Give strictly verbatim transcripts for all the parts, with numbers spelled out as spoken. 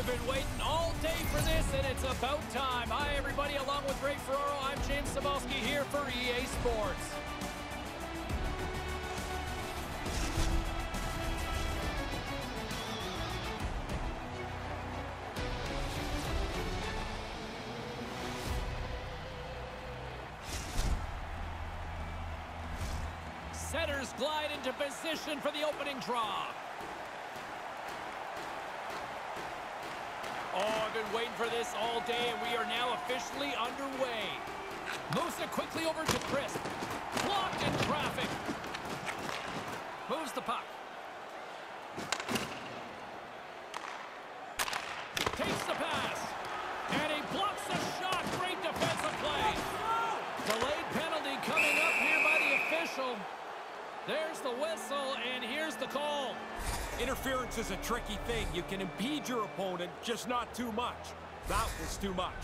I've been waiting all day for this, and it's about time. Hi, everybody. Along with Ray Ferraro, I'm James Cybulski here for E A Sports. Setters glide into position for the opening draw. Oh, I've been waiting for this all day, and we are now officially underway. Moves it quickly over to Crisp. Blocked in traffic. Moves the puck. Takes the pass. And he blocks the shot. Great defensive play. Delayed penalty coming up here by the official. There's the whistle, and here's the call. Interference is a tricky thing. You can impede your opponent, just not too much. That was too much.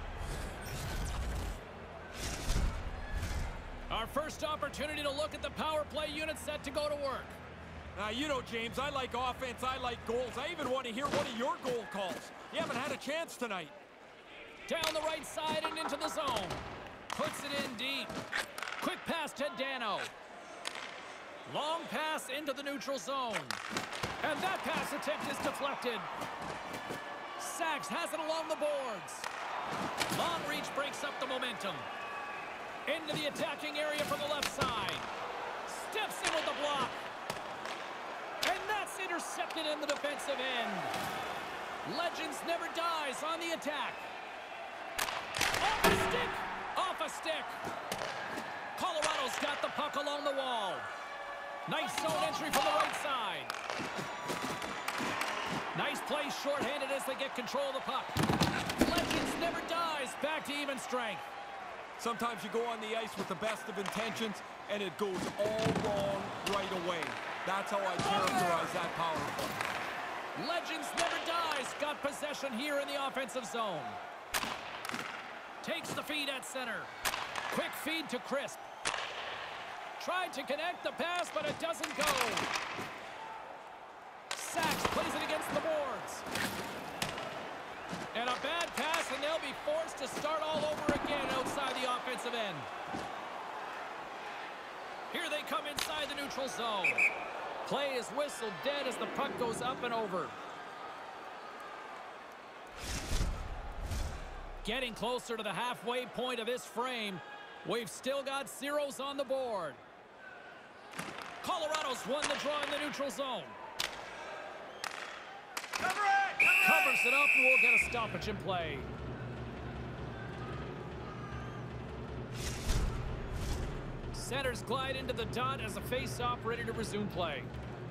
Our first opportunity to look at the power play unit set to go to work. Now, you know, James, I like offense, I like goals. I even want to hear one of your goal calls. You haven't had a chance tonight. Down the right side and into the zone. Puts it in deep. Quick pass to Dano. Long pass into the neutral zone. And that pass attempt is deflected. Sachs has it along the boards. Long reach breaks up the momentum. Into the attacking area from the left side. Steps in with the block. And that's intercepted in the defensive end. Legends never dies on the attack. Off a stick. Off a stick. Colorado's got the puck along the wall. Nice zone entry from the right side. Nice play shorthanded as they get control of the puck. Legends never dies. Back to even strength. Sometimes you go on the ice with the best of intentions, and it goes all wrong right away. That's how I characterize that power play. Legends never dies. Got possession here in the offensive zone. Takes the feed at center. Quick feed to Crisp. Tried to connect the pass, but it doesn't go. Sachs plays it against the boards. And a bad pass, and they'll be forced to start all over again outside the offensive end. Here they come inside the neutral zone. Play is whistled dead as the puck goes up and over. Getting closer to the halfway point of this frame. We've still got zeros on the board. Colorado's won the draw in the neutral zone. Cover it! Cover Covers it up, and we'll get a stoppage in play. Setters glide into the dot as a face-off ready to resume play.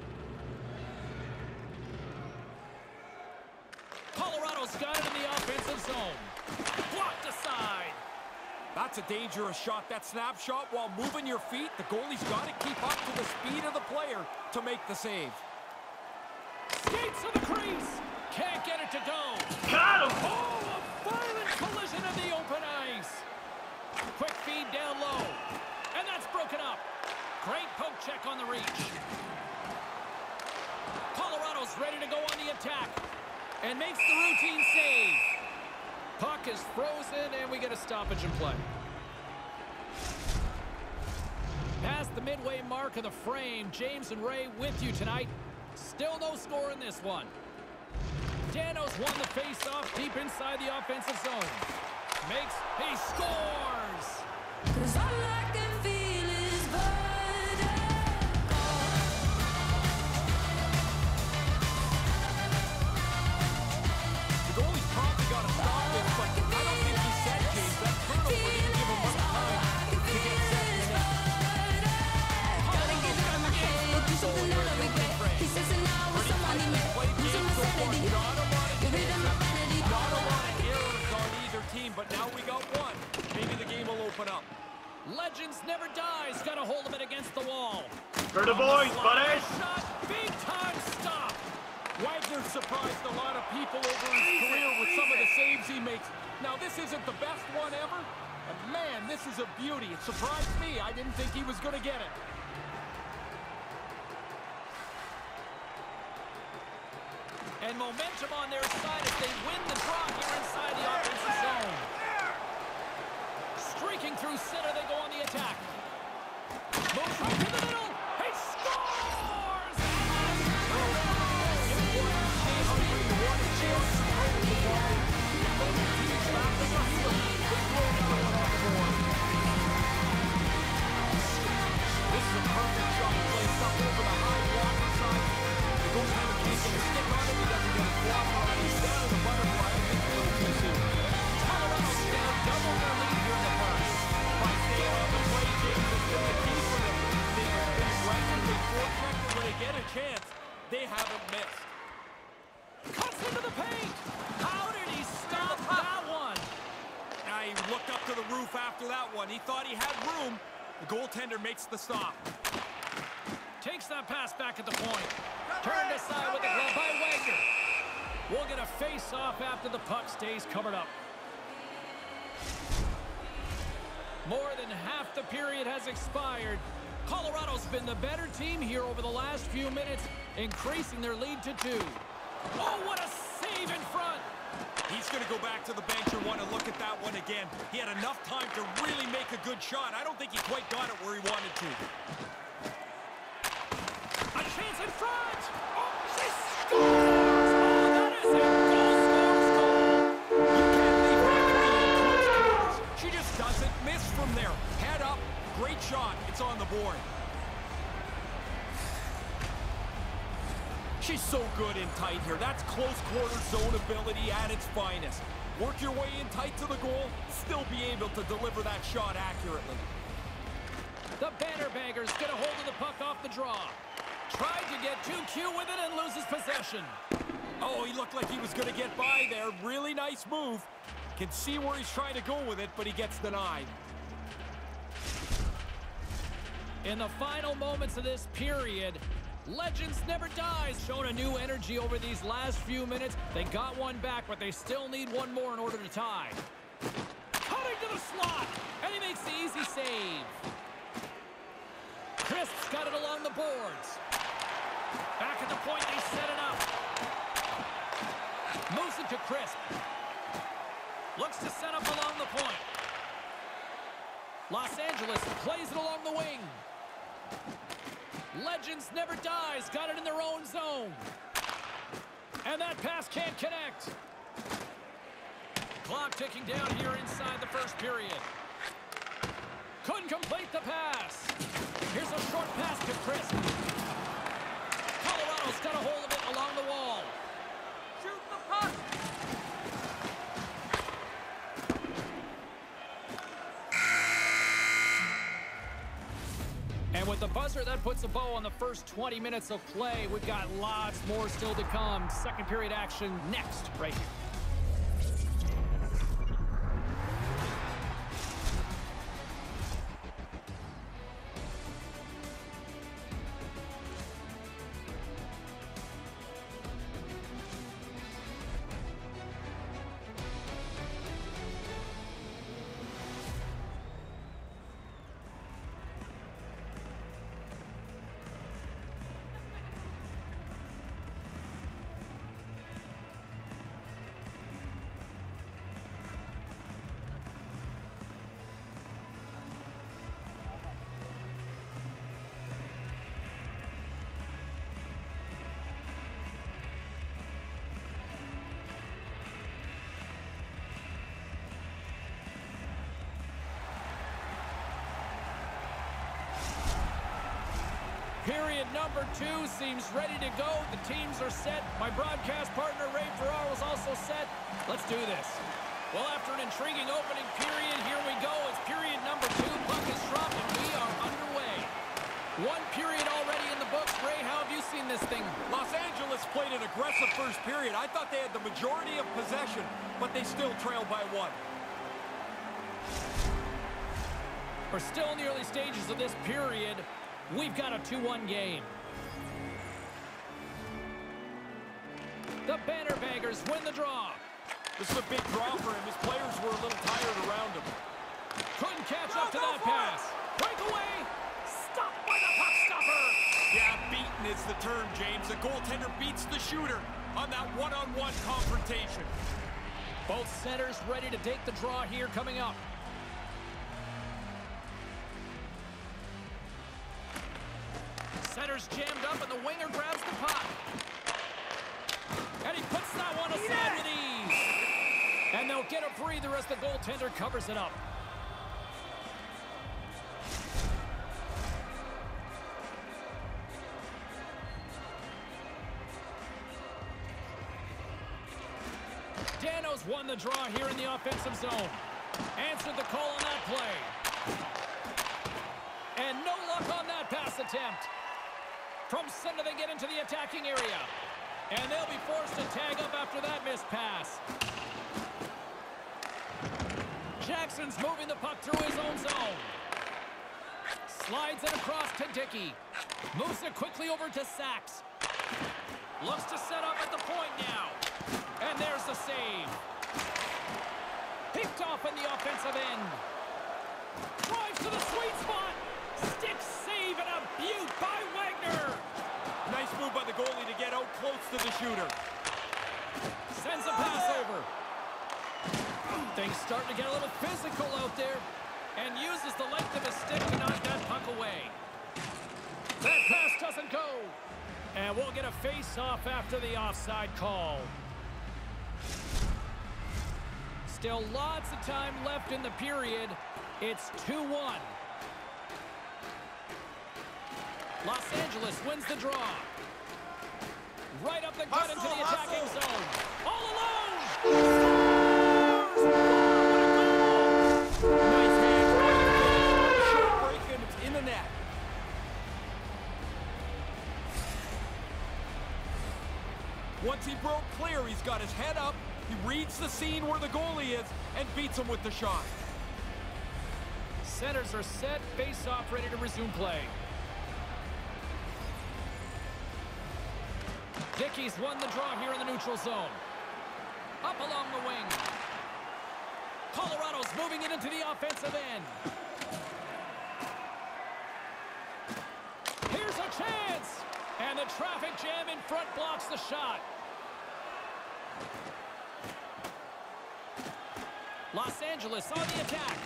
Colorado's got it in the offensive zone. Blocked aside. That's a dangerous shot. That snapshot while moving your feet, the goalie's got to keep up to the speed of the player to make the save. Skates to the crease. Can't get it to go. Got him! Oh, a violent collision in the open ice. Quick feed down low. And that's broken up. Great poke check on the reach. Colorado's ready to go on the attack. And makes the routine save. Puck is frozen, and we get a stoppage in play. Past the midway mark of the frame, James and Ray with you tonight. Still no score in this one. Dano's won the face-off deep inside the offensive zone. Makes, he scores! 'Cause all I can feel is vertigo. The goalie's probably got to stop this, but I don't think he said, James, that turnover didn't give him much time to get set in the net. Gotta get it out of my head. Do something that I regret. He says it now with someone he met. Losing my sanity. Get rid of my vanity. Not a lot of errors on either team, but now we got one. Maybe the game will open up. Legends never dies. Got a hold of it against the wall. For the boys, buddies! Shot, big time stop. Wagner surprised a lot of people over his career with some of the saves he makes. Now, this isn't the best one ever, but man, this is a beauty. It surprised me. I didn't think he was going to get it. And momentum on their side as they win the draw here inside the offensive zone. Streaking through center, they go on the attack. Moves right to the middle. He scores! This is a perfect shot placed up over the high blocker side. The goaltender can't get a stick on him. He doesn't get a block on him. He's down in the butterfly. I think a little too soon. Colorado's down double their lead here in the first. By staying on the play, James has been the key for them. They've been aggressively fortunate when they get a chance. They haven't missed. Cuts into the paint. How did he stop that one? Now he looked up to the roof after that one. He thought he had room. The goaltender makes the stop. Takes that pass back at the point. Turned aside with the glove by Wagner. We'll get a face-off after the puck stays covered up. More than half the period has expired. Colorado's been the better team here over the last few minutes, increasing their lead to two. Oh, what a save in front! He's going to go back to the bench and want to look at that one again. He had enough time to really make a good shot. I don't think he quite got it where he wanted to. A chance in front! Oh, she scores! Oh, that is a goal, scores, goal! You can't leave her in close quarters. She just doesn't miss from there. Head up, great shot. It's on the board. She's so good in tight here. That's close quarter zone ability at its finest. Work your way in tight to the goal, still be able to deliver that shot accurately. The Bannerbaggers get a hold of the puck off the draw. Tried to get too cute with it and loses possession. Oh, he looked like he was going to get by there. Really nice move. Can see where he's trying to go with it, but he gets denied. In the final moments of this period, Legends Never Dies shown a new energy over these last few minutes. They got one back, but they still need one more in order to tie. Cutting to the slot, and he makes the easy save. Crisp's got it along the boards. Back at the point, they set it up. Moves it to Crisp. Looks to set up along the point. Los Angeles plays it along the wing. Legends Never Dies got it in their own zone. And that pass can't connect. Clock ticking down here inside the first period. Couldn't complete the pass. Here's a short pass to Crisp. Colorado's got a hold of it along the wall. Shoot the puck. And with the buzzer, that puts a bow on the first twenty minutes of play. We've got lots more still to come. Second period action next, right here. Period number two seems ready to go. The teams are set. My broadcast partner, Ray Ferraro, is also set. Let's do this. Well, after an intriguing opening period, here we go. It's period number two. Puck is dropped, and we are underway. One period already in the books. Ray, how have you seen this thing? Los Angeles played an aggressive first period. I thought they had the majority of possession, but they still trailed by one. We're still in the early stages of this period. We've got a two one game. The Bannerbaggers win the draw. This is a big draw for him. His players were a little tired around him. Couldn't catch up to that pass. Breakaway. Stopped by the puck stopper. Yeah, beaten is the term, James. A goaltender beats the shooter on that one-on-one confrontation. Both centers ready to take the draw here coming up. Center's jammed up and the winger grabs the puck. And he puts that one aside with ease. And they'll get a breather as the goaltender covers it up. Dano's won the draw here in the offensive zone. Answered the call on that play. And no luck on that pass attempt. From center they get into the attacking area. And they'll be forced to tag up after that missed pass. Jackson's moving the puck through his own zone. Slides it across to Dickey. Moves it quickly over to Sachs. Looks to set up at the point now. And there's the save. Picked off in the offensive end. Drives to the sweet spot. Stick save and a beaut by Wagner. Nice move by the goalie to get out close to the shooter. Sends a pass over. Things starting to get a little physical out there. And uses the length of his stick to knock that puck away. That pass doesn't go. And we'll get a face-off after the offside call. Still lots of time left in the period. It's two one. Los Angeles wins the draw. Right up the gut into the attacking zone. All alone! Scores! Nice hand. Short break and it's in the net. Once he broke clear, he's got his head up. He reads the scene where the goalie is and beats him with the shot. Centers are set, face-off ready to resume play. Dickey's won the draw here in the neutral zone. Up along the wing. Colorado's moving it into the offensive end. Here's a chance! And the traffic jam in front blocks the shot. Los Angeles on the attack.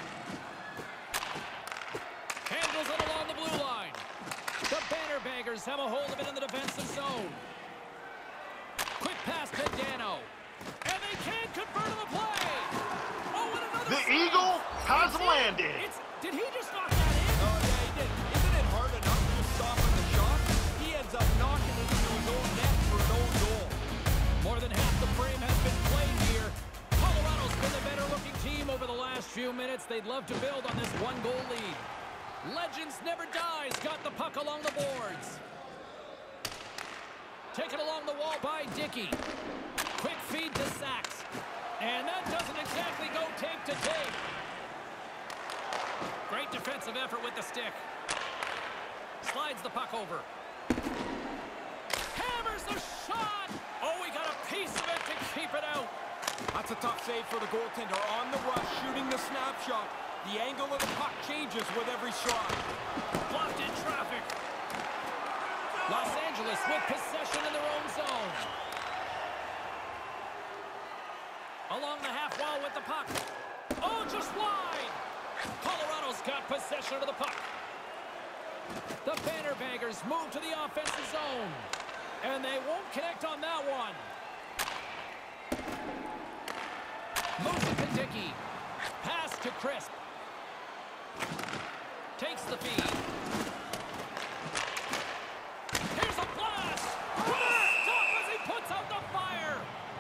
Handles it along the blue line. The Bannerbaggers have a hold of it in the defensive zone. Quick pass to Dano. And they can't convert on the play. Oh, and another The stop. Eagle has It's in. landed. It's, did he just knock that in? Oh, yeah, he did. Isn't it hard enough to just stop at the shot? He ends up knocking it into his own net for an own goal. More than half the frame has been played here. Colorado's been the better-looking team over the last few minutes. They'd love to build on this one-goal lead. Legends Never Dies got the puck along the boards. Taken along the wall by Dickey. Quick feed to Sachs. And that doesn't exactly go tape to tape. Great defensive effort with the stick. Slides the puck over. Hammers the shot! Oh, we got a piece of it to keep it out. That's a tough save for the goaltender. On the rush, shooting the snapshot. The angle of the puck changes with every shot. Blocked in traffic. Los Angeles with possession in their own zone. Along the half wall with the puck. Oh, just wide. Colorado's got possession of the puck. The Bannerbaggers move to the offensive zone. And they won't connect on that one. Moves it to Dickey. Pass to Crisp. Takes the feed. Here's a blast! What a stop as he puts out the fire!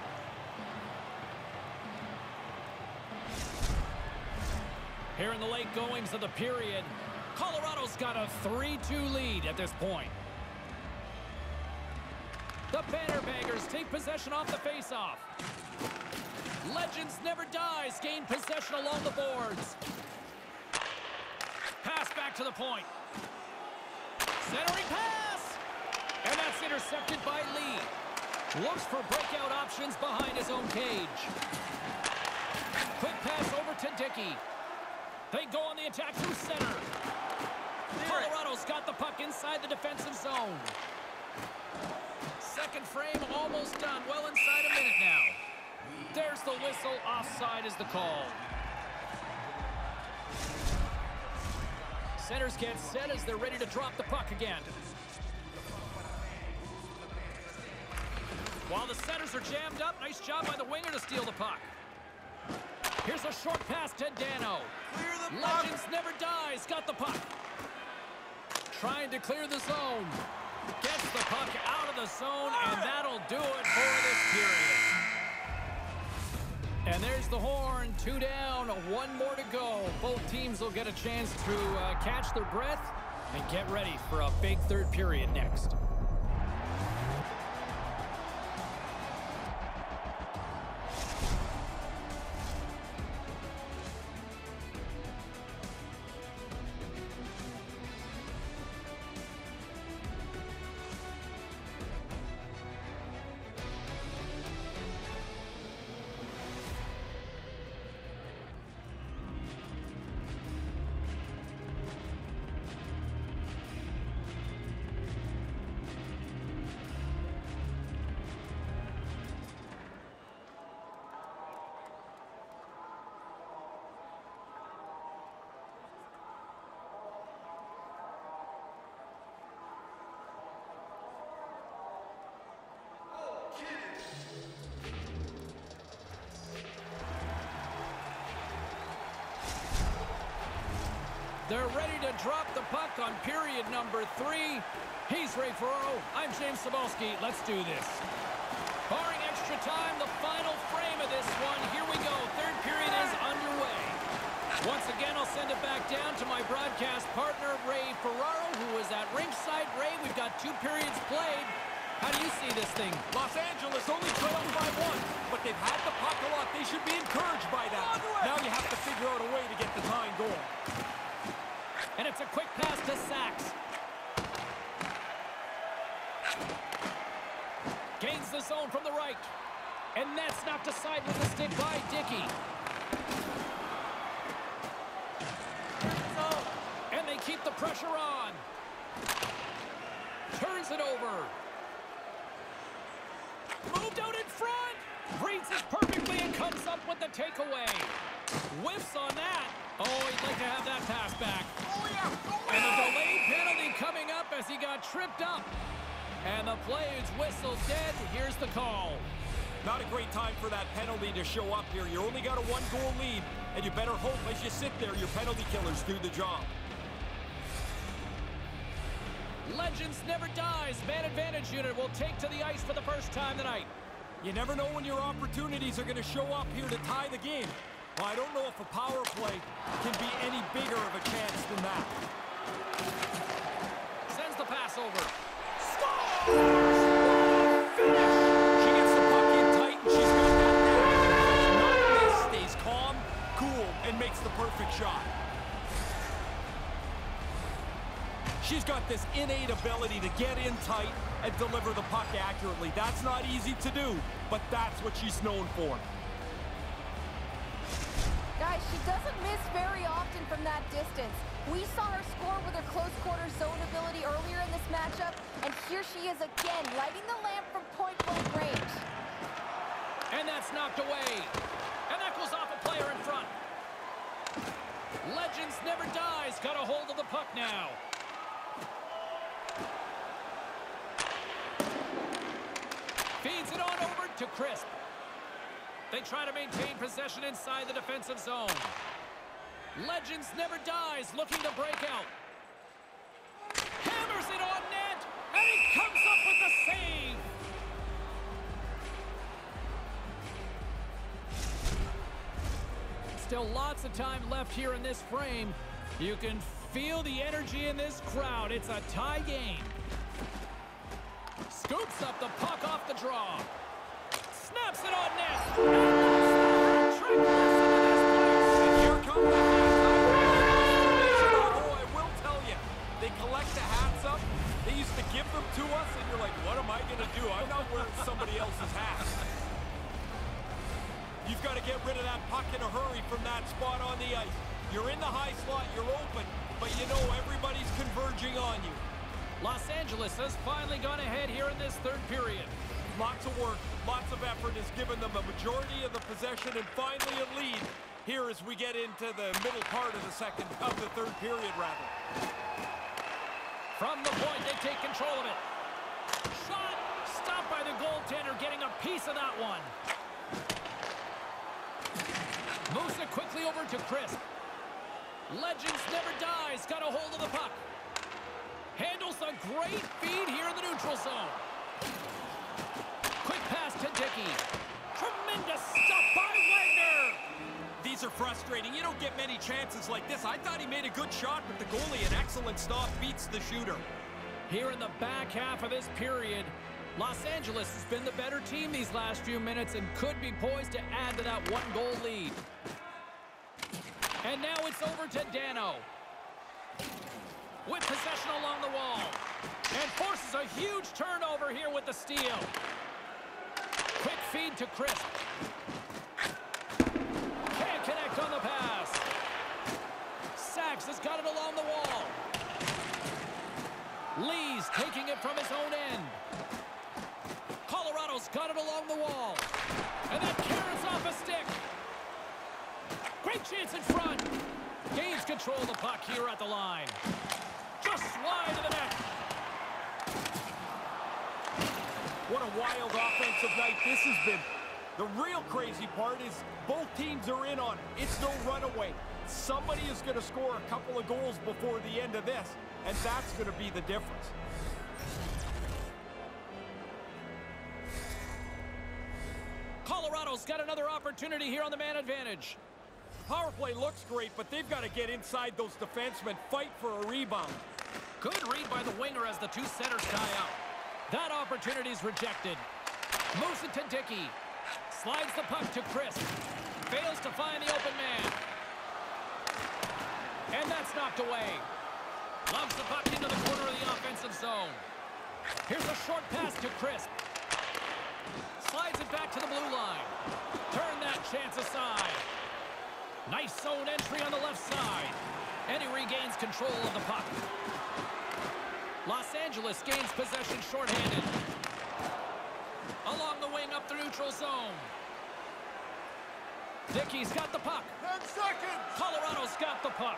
Here in the late goings of the period, Colorado's got a three two lead at this point. The Bannerbaggers take possession off the faceoff. Legends Never Dies gain possession along the boards. Pass back to the point. Centering pass! And that's intercepted by Lee. Looks for breakout options behind his own cage. Quick pass over to Dickey. They go on the attack through center. Colorado's got the puck inside the defensive zone. second frame almost done. Well inside a minute now. There's the whistle. Offside is the call. Centers get set as they're ready to drop the puck again. While the centers are jammed up, nice job by the winger to steal the puck. Here's a short pass to Dano. Clear the puck. Legends never dies. Got the puck. Trying to clear the zone. Gets the puck out of the zone, and that'll do it for this period. And there's the horn. Two down, one more to go. Both teams will get a chance to uh, catch their breath and get ready for a big third period next. They're ready to drop the puck on period number three. He's Ray Ferraro. I'm James Cebulski. Let's do this. Barring extra time, the final frame of this one. Here we go. Third period is underway. Once again, I'll send it back down to my broadcast partner, Ray Ferraro, who is at ringside. Ray, we've got two periods played. How do you see this thing? Los Angeles only trailed by one, but they've had the puck a lot. They should be encouraged by that. Now you have to figure out a way to get the tying goal. And it's a quick pass to Sachs. Gains the zone from the right. And that's knocked aside with the stick by Dickey. And they keep the pressure on. Turns it over. Moved out in front. Reads it perfectly and comes up with the takeaway. Whiffs on that. Oh, he'd like to have that pass back. Oh, yeah. Oh, And a delayed penalty coming up as he got tripped up. And the play is whistled dead. Here's the call. Not a great time for that penalty to show up here. You only got a one-goal lead, and you better hope as you sit there your penalty killers do the job. Legends never dies. Man advantage unit will take to the ice for the first time tonight. You never know when your opportunities are going to show up here to tie the game. Well, I don't know if a power play can be any bigger of a chance than that. Sends the pass over. Finish! She gets the puck in tight, and she's got that down. Not this, stays calm, cool, and makes the perfect shot. She's got this innate ability to get in tight and deliver the puck accurately. That's not easy to do, but that's what she's known for. Guys, she doesn't miss very often from that distance. We saw her score with her close quarter zone ability earlier in this matchup, and here she is again, lighting the lamp from point-blank range. And that's knocked away. And that goes off a player in front. Legends never dies. Got a hold of the puck now. Feeds it on over to Crisp. They try to maintain possession inside the defensive zone. Legends never dies, looking to break out. Hammers it on net, and he comes up with the save. Still lots of time left here in this frame. You can feel the energy in this crowd. It's a tie game. Scoops up the puck off the draw. Snaps it on net. And trick into this place. And here comes the halftime. Oh, I will tell you, they collect the hats up. They used to give them to us, and you're like, what am I going to do? I'm not wearing somebody else's hat. You've got to get rid of that puck in a hurry from that spot on the ice. You're in the high slot, you're open, but you know everybody's converging on you. Los Angeles has finally gone ahead here in this third period. Lots of work, lots of effort has given them a majority of the possession and finally a lead here as we get into the middle part of the second, of the third period, rather. From the point, they take control of it. Shot! Stopped by the goaltender, getting a piece of that one. Moves it quickly over to Crisp. Legends never dies. Got a hold of the puck. Handles a great feed here in the neutral zone. Quick pass to Dickey. Tremendous stuff by Wagner. These are frustrating. You don't get many chances like this. I thought he made a good shot, but the goalie, an excellent stop, beats the shooter. Here in the back half of this period, Los Angeles has been the better team these last few minutes and could be poised to add to that one-goal lead. And now it's over to Dano. With possession along the wall. And forces a huge turnover here with the steal. Quick feed to Crisp. Can't connect on the pass. Sachs has got it along the wall. Lee's taking it from his own end. Colorado's got it along the wall. And that carries off a stick. Great chance in front. Gains control of the puck here at the line. Just wide of the net. What a wild offensive night this has been. The real crazy part is both teams are in on it. It's no runaway. Somebody is going to score a couple of goals before the end of this, and that's going to be the difference. Colorado's got another opportunity here on the man advantage. Power play looks great, but they've got to get inside those defensemen, fight for a rebound. Good read by the winger as the two centers tie up. That opportunity's rejected. Moves it to Dickey. Slides the puck to Crisp. Fails to find the open man. And that's knocked away. Loves the puck into the corner of the offensive zone. Here's a short pass to Crisp. Slides it back to the blue line. Turn that chance aside. Nice zone entry on the left side. And he regains control of the puck. Los Angeles gains possession shorthanded. Along the wing up the neutral zone. Dickey's got the puck. Ten seconds! Colorado's got the puck.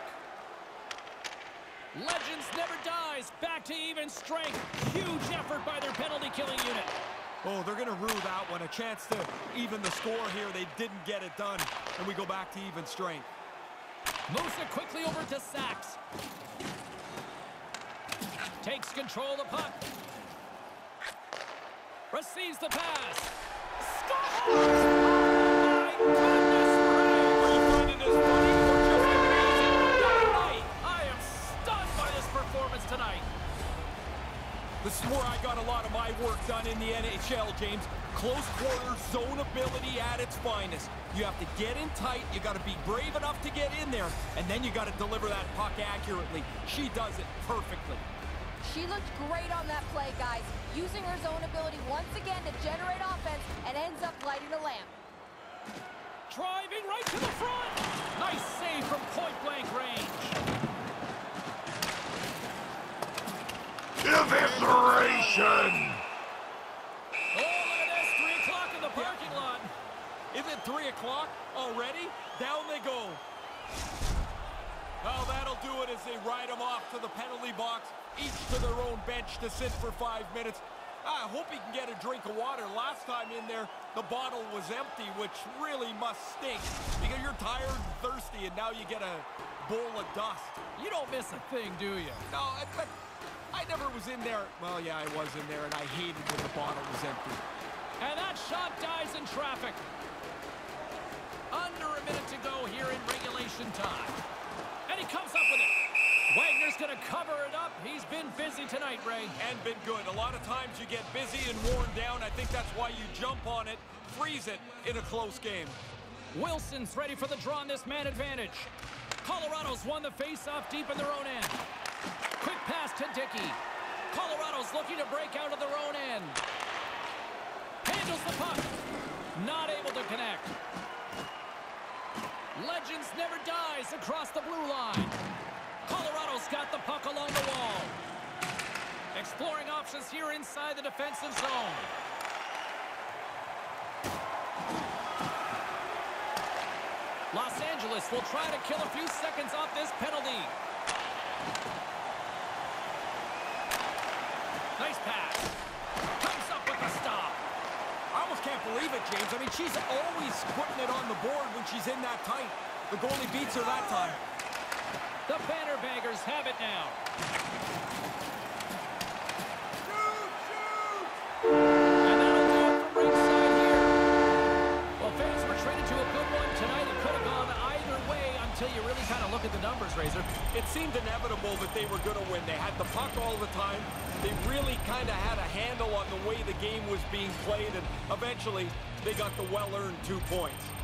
Legends never dies. Back to even strength. Huge effort by their penalty-killing unit. Oh, they're going to rue that one. A chance to even the score here. They didn't get it done. And we go back to even strength. Moves it quickly over to Sachs. Takes control of the puck. Receives the pass. Scores! My goodness! Are you finding this funny or just amazing? Dynamite! I am stunned by this performance tonight. This is where I got a lot of my work done in the N H L, James. Close quarter zone ability at its finest. You have to get in tight, you got to be brave enough to get in there, and then you got to deliver that puck accurately. She does it perfectly. She looked great on that play, guys, using her zone ability once again to generate offense and ends up lighting the lamp. Driving right to the front. Nice save from point-blank range. Evisceration! Oh, look at this. three o'clock in the parking lot. Is it three o'clock already? Down they go. Oh, that'll do it as they ride them off to the penalty box, each to their own bench to sit for five minutes. I hope he can get a drink of water. Last time in there, the bottle was empty, which really must stink because you're tired and thirsty, and now you get a bowl of dust. You don't miss a thing, do you? No, I, but I never was in there. Well, yeah, I was in there, and I hated when the bottle was empty. And that shot dies in traffic. Under a minute to go here in regulation time. And he comes up with it. Wagner's going to cover it up. He's been busy tonight, Ray. And been good. A lot of times you get busy and worn down. I think that's why you jump on it, freeze it in a close game. Wilson's ready for the draw on this man advantage. Colorado's won the face-off deep in their own end. Quick pass to Dickey. Colorado's looking to break out of their own end. Handles the puck. Not able to connect. Legends never dies across the blue line. Colorado's got the puck along the wall. Exploring options here inside the defensive zone. Los Angeles will try to kill a few seconds off this penalty. Nice pass. Comes up with a stop. I almost can't believe it, James. I mean, she's always putting it on the board when she's in that tight. The goalie beats her that time. The Banner Baggers have it now. And that'll do it from ringside here. Well, fans were traded to a good one tonight. It could have gone either way until you really kind of look at the numbers, Razor. It seemed inevitable that they were going to win. They had the puck all the time. They really kind of had a handle on the way the game was being played, and eventually they got the well-earned two points.